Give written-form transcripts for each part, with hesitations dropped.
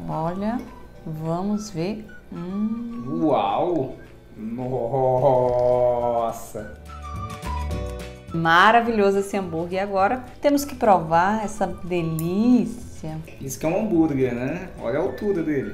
Olha, vamos ver. Uau! Nossa! Maravilhoso esse hambúrguer. E agora temos que provar essa delícia. Isso que é um hambúrguer, né? Olha a altura dele.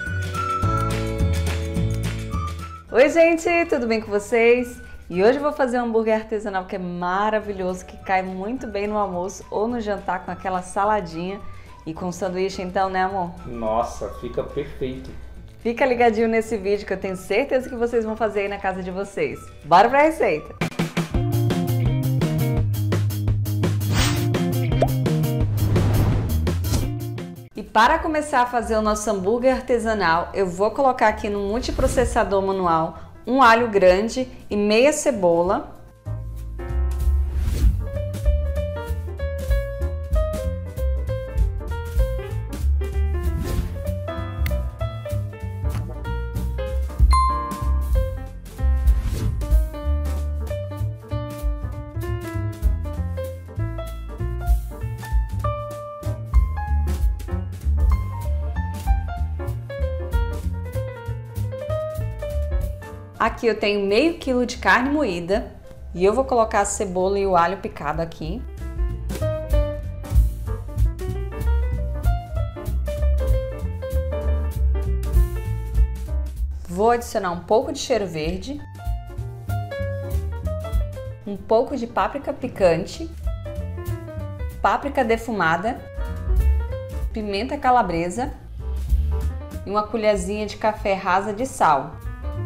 Oi, gente, tudo bem com vocês? E hoje eu vou fazer um hambúrguer artesanal que é maravilhoso, que cai muito bem no almoço ou no jantar com aquela saladinha e com sanduíche então, né, amor? Nossa, fica perfeito. Fica ligadinho nesse vídeo que eu tenho certeza que vocês vão fazer aí na casa de vocês. Bora pra receita! E para começar a fazer o nosso hambúrguer artesanal, eu vou colocar aqui no multiprocessador manual um alho grande e meia cebola. Aqui eu tenho meio quilo de carne moída e eu vou colocar a cebola e o alho picado aqui. Vou adicionar um pouco de cheiro verde, um pouco de páprica picante, páprica defumada, pimenta calabresa e uma colherzinha de café rasa de sal.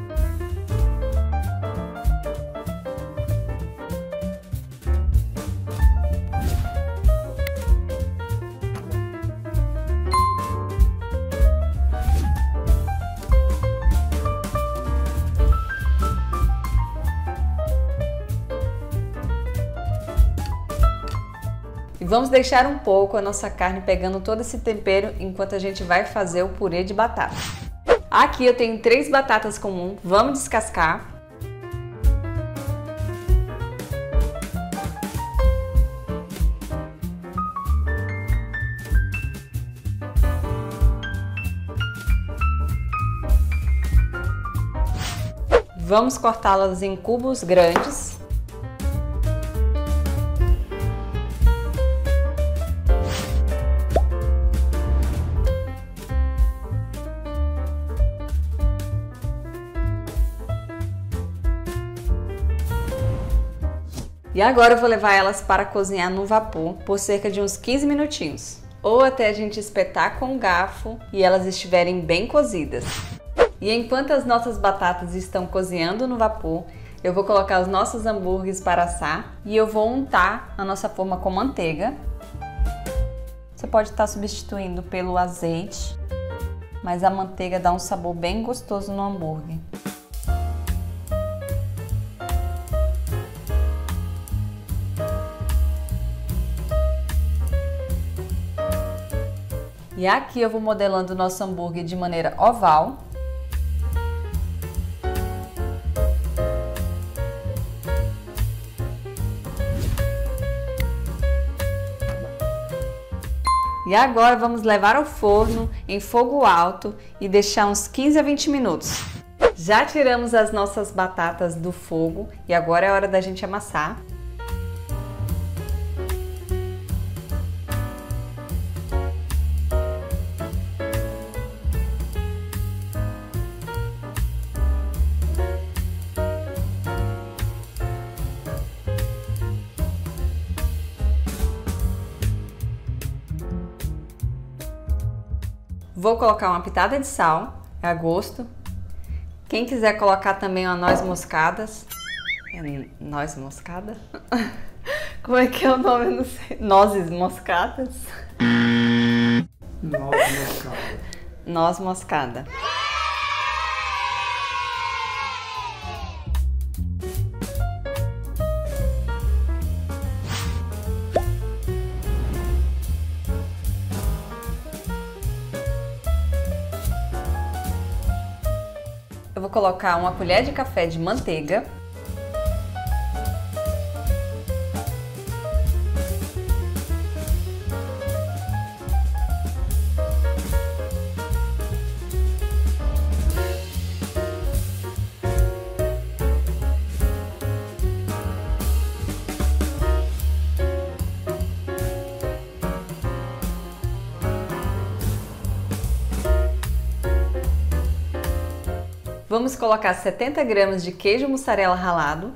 E vamos deixar um pouco a nossa carne pegando todo esse tempero enquanto a gente vai fazer o purê de batata. Aqui eu tenho 3 batatas comuns, vamos descascar. Vamos cortá-las em cubos grandes. E agora eu vou levar elas para cozinhar no vapor por cerca de uns 15 minutinhos, ou até a gente espetar com o garfo e elas estiverem bem cozidas. E enquanto as nossas batatas estão cozinhando no vapor, eu vou colocar os nossos hambúrgueres para assar e eu vou untar a nossa forma com manteiga. Você pode estar substituindo pelo azeite, mas a manteiga dá um sabor bem gostoso no hambúrguer. E aqui eu vou modelando o nosso hambúrguer de maneira oval. E agora vamos levar ao forno em fogo alto e deixar uns 15 a 20 minutos. Já tiramos as nossas batatas do fogo e agora é hora da gente amassar. Vou colocar uma pitada de sal, a gosto. Quem quiser colocar também uma noz moscada. Noz moscada? Como é que é o nome? Eu não sei. Nozes moscadas? Noz moscada. Noz moscada. Eu vou colocar uma colher de café de manteiga. Vamos colocar 70 gramas de queijo mussarela ralado.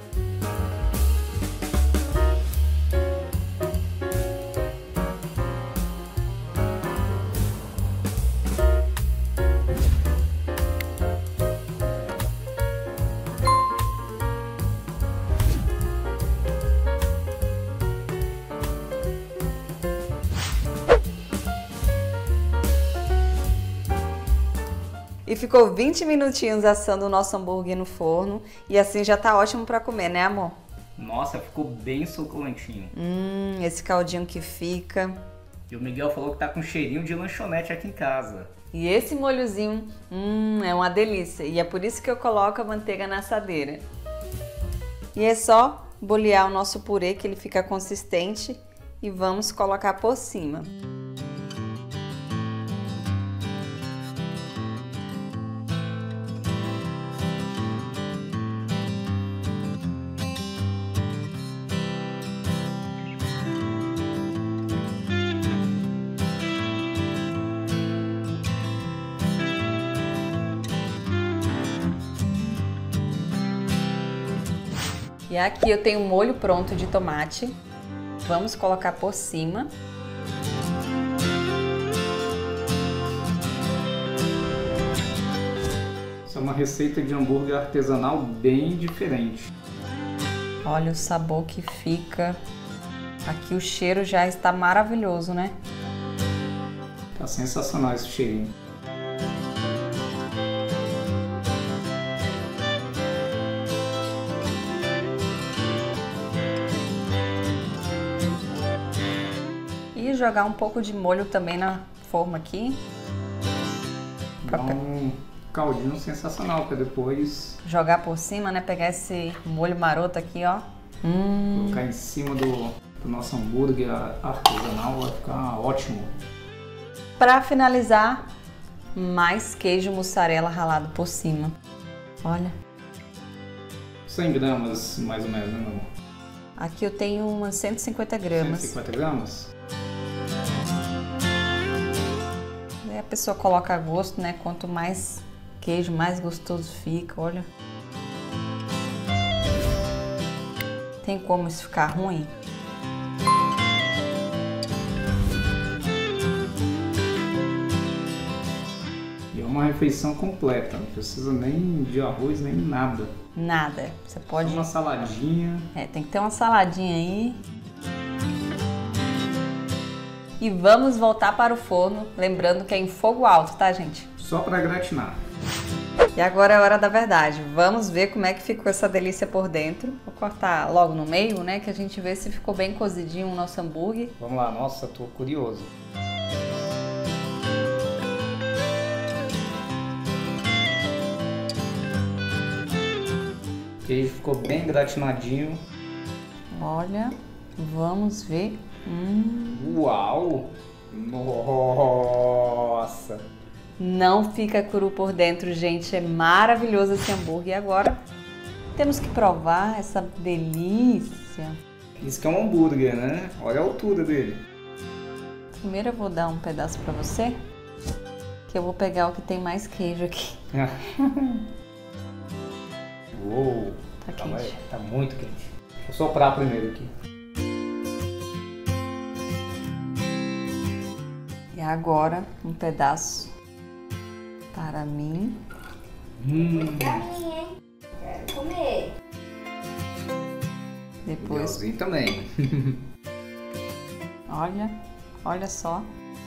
E ficou 20 minutinhos assando o nosso hambúrguer no forno. E assim já tá ótimo pra comer, né, amor? Nossa, ficou bem suculentinho. Esse caldinho que fica. E o Miguel falou que tá com cheirinho de lanchonete aqui em casa. E esse molhozinho, é uma delícia. E é por isso que eu coloco a manteiga na assadeira. E é só bolear o nosso purê que ele fica consistente. E vamos colocar por cima. E aqui eu tenho um molho pronto de tomate. Vamos colocar por cima. Essa é uma receita de hambúrguer artesanal bem diferente. Olha o sabor que fica. Aqui o cheiro já está maravilhoso, né? Tá sensacional esse cheirinho. E jogar um pouco de molho também na forma aqui. Dá um caldinho sensacional para depois jogar por cima, né? Pegar esse molho maroto aqui, ó. Colocar em cima do nosso hambúrguer artesanal, vai ficar ótimo. Para finalizar, mais queijo mussarela ralado por cima. Olha. 100 gramas mais ou menos, né, meu amor? Aqui eu tenho umas 150 gramas. 150 gramas? Aí a pessoa coloca a gosto, né? Quanto mais queijo, mais gostoso fica, olha. Tem como isso ficar ruim? E é uma refeição completa, não precisa nem de arroz, nem nada. Nada. Você pode... Só uma saladinha. Tem que ter uma saladinha aí. E vamos voltar para o forno, lembrando que é em fogo alto, tá, gente? Só para gratinar. E agora é a hora da verdade. Vamos ver como é que ficou essa delícia por dentro. Vou cortar logo no meio, né, que a gente vê se ficou bem cozidinho o nosso hambúrguer. Vamos lá, nossa, tô curioso. O queijo ficou bem gratinadinho. Olha, vamos ver. Uau! Nossa! Não fica cru por dentro, gente. É maravilhoso esse hambúrguer. E agora temos que provar essa delícia. Isso que é um hambúrguer, né? Olha a altura dele. Primeiro eu vou dar um pedaço pra você, que eu vou pegar o que tem mais queijo aqui. Uou! Tá quente. Tá muito quente. Vou soprar primeiro aqui. E agora um pedaço para mim. Pra mim, hein? Quero comer. Depois, Miguelzinho também. olha só.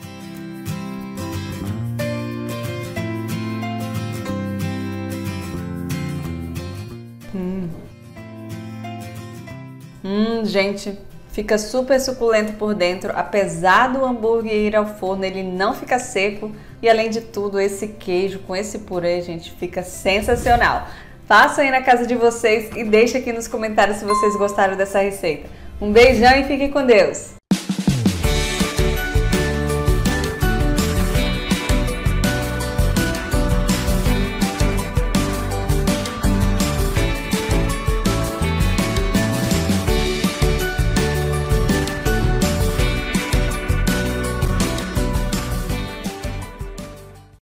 Gente, fica super suculento por dentro. Apesar do hambúrguer ir ao forno, ele não fica seco. E além de tudo, esse queijo com esse purê, gente, fica sensacional. Façam aí na casa de vocês e deixem aqui nos comentários se vocês gostaram dessa receita. Um beijão e fiquem com Deus!